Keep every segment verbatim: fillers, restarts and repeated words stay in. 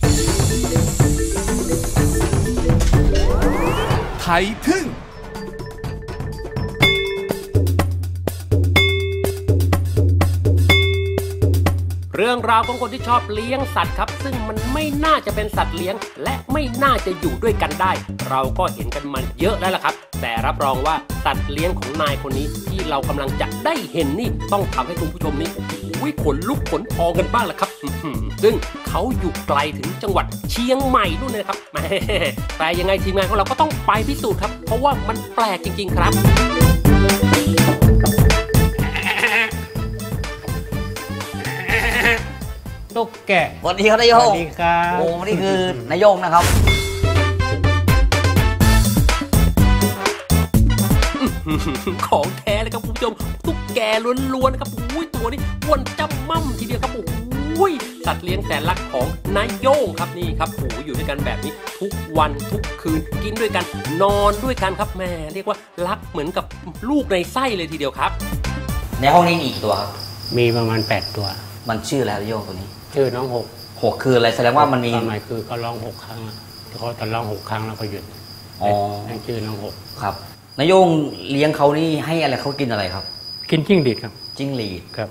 ไทยทึ่งเรื่องราวของคนที่ชอบเลี้ยงสัตว์ครับซึ่งมันไม่น่าจะเป็นสัตว์เลี้ยงและไม่น่าจะอยู่ด้วยกันได้เราก็เห็นกันมาเยอะแล้วล่ะครับแต่รับรองว่าสัตว์เลี้ยงของนายคนนี้ที่เรากำลังจะได้เห็นนี่ต้องทำให้คุณผู้ชมนี่อุ้ยขนลุกขนพองกันบ้างแหละครับซึ่งเขาอยู่ไกลถึงจังหวัดเชียงใหม่นู่นเลยครับแต่ยังไงทีมงานของเราก็ต้องไปพิสูจน์ครับเพราะว่ามันแปลกจริงๆครับตุ๊กแกสวัสดีครับนายโยงสวัสดีครับโอ้นี่คือนายโยงนะครับของแท้เลยครับคุณผู้ชมตุ๊กแกล้วนๆนะครับอุ้ยตัวนี้อ้วนจำม่ำทีเดียวครับโอ้ยสัตว์เลี้ยงแสนรักของนายโยงครับนี่ครับโอ้อยู่ด้วยกันแบบนี้ทุกวันทุกคืนกินด้วยกันนอนด้วยกันครับแม่เรียกว่ารักเหมือนกับลูกในไส้เลยทีเดียวครับในห้องนี้มีอีกตัวครับมีประมาณแปดตัวมันชื่ออะไรนายโยงตัวนี้ชื่อน้องหกหกคืออะไรแสดงว่ามันมีความหมายคือเขาร้องหกครั้งเขาตอนร้องหกครั้งแล้วก็หยุดอ๋อนั่นชื่อน้องหกครับนายโยงเลี้ยงเขานี่ให้อะไรเขากินอะไรครับกินจิ้งหรีดครับจิ้งหรีดครับ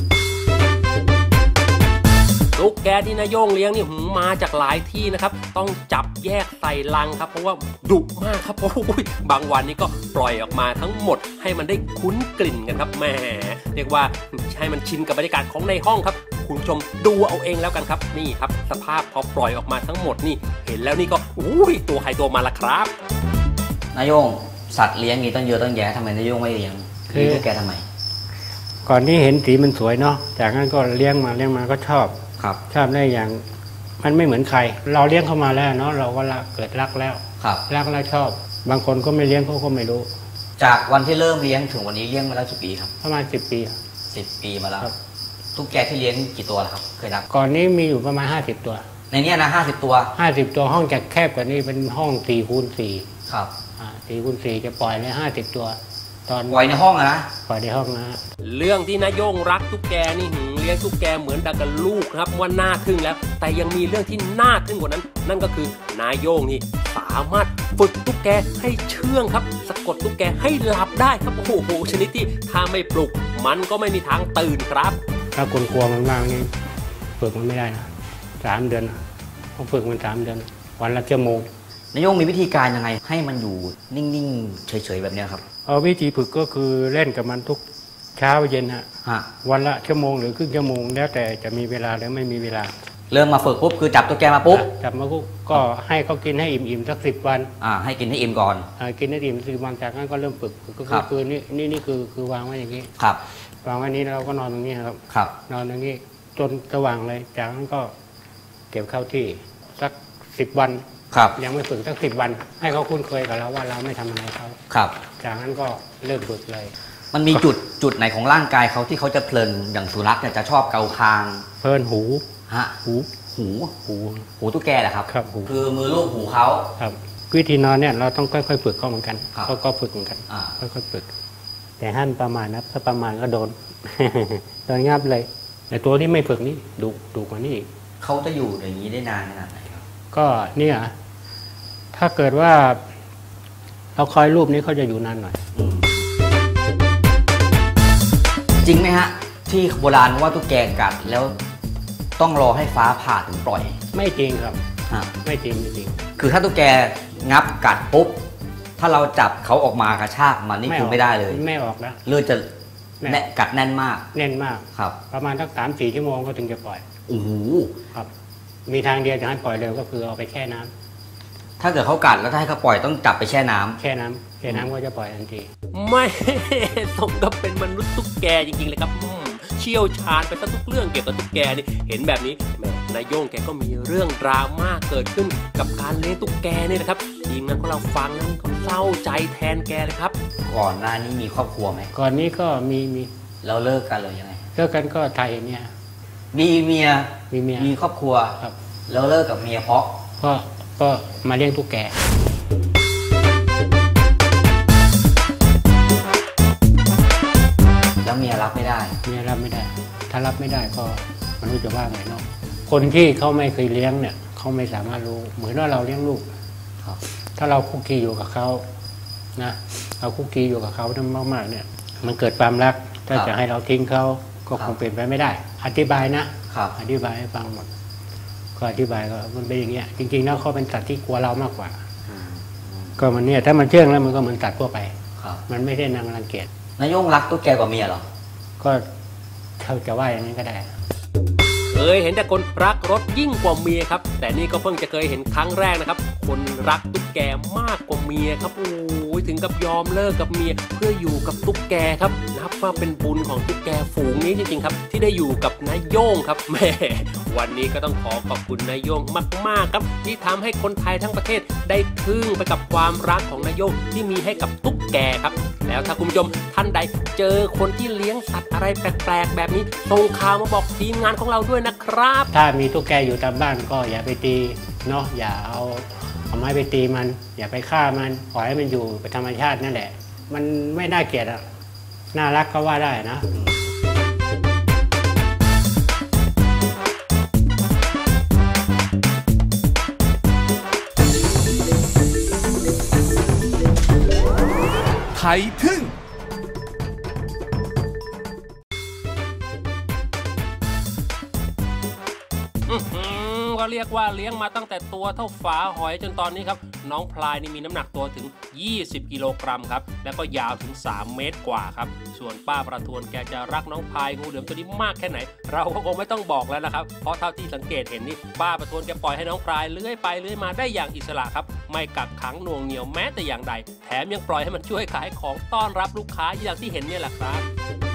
ตุ๊กแกที่นายโยงเลี้ยงนี่มาจากหลายที่นะครับต้องจับแยกใส่ลังครับเพราะว่าดุมากครับเพราะบางวันนี้ก็ปล่อยออกมาทั้งหมดให้มันได้คุ้นกลิ่นกันครับแหมเรียกว่าให้มันชินกับบรรยากาศของในห้องครับคุณผู้ชมดูเอาเองแล้วกันครับนี่ครับสภาพพอปล่อยออกมาทั้งหมดนี่เห็นแล้วนี่ก็อุ้ยตัวใครตัวมันละครับนายโยงสัตว์เลี้ยงนี่ต้องเยอะต้องแยะทำไมนายโยงไม่เลี้ยงคือตุ๊กแกทำไมก่อนที่เห็นสีมันสวยเนาะจากนั้นก็เลี้ยงมาเลี้ยงมาก็ชอบครับชอบได้อย่างมันไม่เหมือนใครเราเลี้ยงเข้ามาแล้วเนาะเราก็รักเกิดรักแล้วครับรักแล้วชอบบางคนก็ไม่เลี้ยงเขาก็ไม่รู้จากวันที่เริ่มเลี้ยงถึงวันนี้เลี้ยงมาแล้วกี่ปีครับประมาณสิบปีสิบปีมาแล้วตุ๊กแกที่เลี้ยงกี่ตัวแล้วครับเคยนับก่อนนี้มีอยู่ประมาณห้าสิบตัวในนี้นะห้าสิบตัวห้าสิบตัวห้องจะแคบกว่านี้เป็นห้องสี่คูณสี่ครับอ่าสี่คูณสี่จะปล่อยเลยห้าสิบตัวตอนปล่อยในห้องนะปล่อยในห้องนะเรื่องที่นายโยงรักตุ๊กแกนี่หึงเลี้ยงตุ๊กแกเหมือนดังกับลูกครับว่าน่าทึ่งแล้วแต่ยังมีเรื่องที่น่าทึ่งกว่านั้นนั่นก็คือนายโยงนี่สามารถฝึกตุ๊กแกให้เชื่องครับสะกดตุ๊กแกให้หลับได้ครับโอ้โหชนิดที่ถ้าไม่ปลุกมันก็ไม่มีทางตื่นครับถ้าคนกลัวมันมากนี่ฝึกมันไม่ได้นะสามเดือนต้องฝึกมันสามเดือนวันละชั่วโมงนายโยงมีวิธีการยังไงให้มันอยู่นิ่งๆเฉยๆแบบนี้ครับเอาวิธีฝึกก็คือเล่นกับมันทุกเช้าเย็นฮะวันละชั่วโมงหรือครึ่งชั่วโมงแล้วแต่จะมีเวลาหรือไม่มีเวลาเริ่มมาฝึกปุ๊บคือจับตัวแกมาปุ๊บจับมาปุ๊บก็ให้เขากินให้อิ่มๆสักสิบวันอ่าให้กินให้อิ่มก่อนอ่ากินให้อิ่มสิบวันจากนั้นก็เริ่มฝึกก็คือนี่นี่นี่คือคือวางไว้อย่างนี้ครับวางไว้นี้เราก็นอนตรงนี้ครับครับนอนตรงนี้จนสว่างเลยจากนั้นก็เก็บเข้าที่สักสิบวันยังไม่ฝึกสักสิบวันให้เขาคุ้นเคยกับเราว่าเราไม่ทำอะไรเขาครับจากนั้นก็เริ่มฝึกเลยมันมีจุดจุดไหนของร่างกายเขาที่เขาจะเพลินอย่างสุนัขเนี่ยจะชอบเกาคางเพลินหูฮะหูหูหูหูตุ๊กแกแหละครับครับหูคือมือลูบหูเขาครับวิธีนอนเนี่ยเราต้องค่อยๆฝึกเขาเหมือนกันเขาก็ฝึกเหมือนกันค่อยๆฝึกแต่ห้ามประมาณนะถ้าประมาณก็โดนโดนงับเลยแต่ตัวที่ไม่ฝึกนี่ดุดุกว่านี้อีกเขาจะอยู่อย่างนี้ได้นานขนาดไหนครับก็เนี่ยถ้าเกิดว่าเราคอยรูปนี้เขาจะอยู่นานหน่อยจริงไหมฮะที่โบราณว่าตุ๊กแกกัดแล้วต้องรอให้ฟ้าผ่าถึงปล่อยไม่จริงครับไม่จริงไม่จริงคือถ้าตุ๊กแกงับกัดปุ๊บถ้าเราจับเขาออกมากระชากมันนี่คือไม่ได้เลยไม่ออกนะเลือดจะแน่กัดแน่นมากแน่นมากครับประมาณสักสามสี่ชั่วโมงก็ถึงจะปล่อยโอ้โหครับมีทางเดียวจะให้ปล่อยเร็วก็คือเอาไปแช่น้ำถ้าเกิดเขากัดแล้วถ้าให้เขาปล่อยต้องจับไปแช่น้ำแช่น้ำแช่น้ำก็จะปล่อยทันทีไม่สมกับเป็นมนุษย์ตุ๊กแกจริงๆเลยครับเชี่ยวชาญไปซะทุกเรื่องเกี่ยวกับตุ๊กแกนี่เห็นแบบนี้แม่นายโยงแกก็มีเรื่องดราม่าเกิดขึ้นกับการเลี้ยงตุ๊กแกนี่นะครับทีมงานของเราฟังแล้วก็เศร้าใจแทนแกเลยครับก่อนหน้านี้มีครอบครัวไหมก่อนนี้ก็มีมีเราเลิกกันเลยยังไงเลิกกันก็ไทยเนี่ยมีเมียมีเมียมีครอบครัวครับแล้วเลิกกับเมียเพราะก็ก็มาเลี้ยงตุ๊กแกแล้วเมียรับไม่ได้เมียรับไม่ได้ถ้ารับไม่ได้ก็มันรู้จะว่าไงเนาะคนที่เขาไม่เคยเลี้ยงเนี่ยเขาไม่สามารถรู้เหมือนว่าเราเลี้ยงลูกครับถ้าเราคุกคีอยู่กับเขานะเราคุกคีอยู่กับเขาทั้งมากๆเนี่ย มันเกิดความรักถ้าจะให้เราทิ้งเขาก็คงเป็นไปไม่ได้ อธิบายนะครับ อธิบายให้ฟังหมดก็อธิบายก็มันเป็นอย่างเงี้ยจริงๆแล้วเขาเป็นสัตว์ที่กลัวเรามากกว่า ก็มันเนี่ยถ้ามันเชื่องแล้วมันก็เหมือนสัตว์ทั่วไปครับมันไม่ได้นางรังเกียจนายโย่งรักตุ๊กแกกว่าเมียเหรอก็เขาจะว่าอย่างนั้นก็ได้เคยเห็นแต่คนรักรถยิ่งกว่าเมียครับแต่นี่ก็เพิ่งจะเคยเห็นครั้งแรกนะครับคนรักตุ๊กแกมากกว่าเมียครับโอ้ยถึงกับยอมเลิกกับเมียเพื่ออยู่กับตุ๊กแกครับนับว่าเป็นบุญของตุ๊กแกฝูงนี้จริงๆครับที่ได้อยู่กับนายโย่งครับแม่วันนี้ก็ต้องขอขอบคุณนายโย่งมากๆครับที่ทำให้คนไทยทั้งประเทศได้ทึ่งไปกับความรักของนายโย่งที่มีให้กับตุ๊กแกครับแล้วถ้าคุณผู้ชมท่านใดเจอคนที่เลี้ยงสัตว์อะไรแปลกๆแบบนี้ส่งข่าวมาบอกทีมงานของเราด้วยนะครับถ้ามีตุ๊กแกอยู่ตามบ้านก็อย่าไปตีเนาะอย่าเอาเอาไม้ไปตีมัน อย่าไปฆ่ามันปล่อยให้มันอยู่เป็นธรรมชาตินั่นแหละมันไม่น่าเกลียดอะน่ารักก็ว่าได้นะไทยทึ่งก็เรียกว่าเลี้ยงมาตั้งแต่ตัวเท่าฝาหอยจนตอนนี้ครับน้องพลายนี่มีน้ำหนักตัวถึงยี่สิบกิโลกรัมครับแล้วก็ยาวถึงสามเมตรกว่าครับส่วนป้าประทวนแกจะรักน้องพลายงูเหลือมตัวนี้มากแค่ไหนเราก็คงไม่ต้องบอกแล้วนะครับเพราะเท่าที่สังเกตเห็นนี่ป้าประทวนแกปล่อยให้น้องพลายเลื้อยไปเลื้อยมาได้อย่างอิสระครับไม่กักขังหน่วงเหนี่ยวแม้แต่อย่างใดแถมยังปล่อยให้มันช่วยขายของต้อนรับลูกค้าอย่างที่เห็นเนี่ยแหละครับ